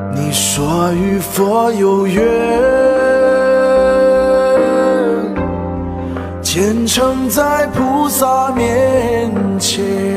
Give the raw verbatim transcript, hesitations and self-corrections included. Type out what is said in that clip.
你说与佛有缘，虔诚在菩萨面前。